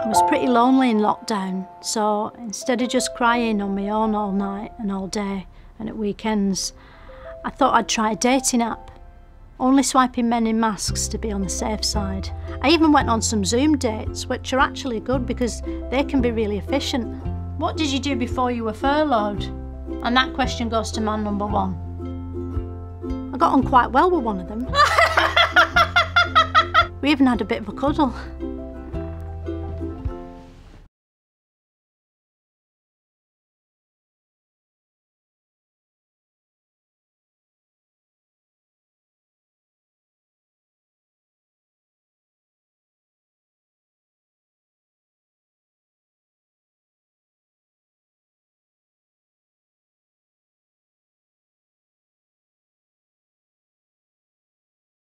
was pretty lonely in lockdown, so instead of just crying on my own all night and all day and at weekends, I thought I'd try a dating app, only swiping men in masks to be on the safe side. I even went on some Zoom dates, which are actually good because they can be really efficient. What did you do before you were furloughed? And that question goes to man number one. I got on quite well with one of them. We even had a bit of a cuddle.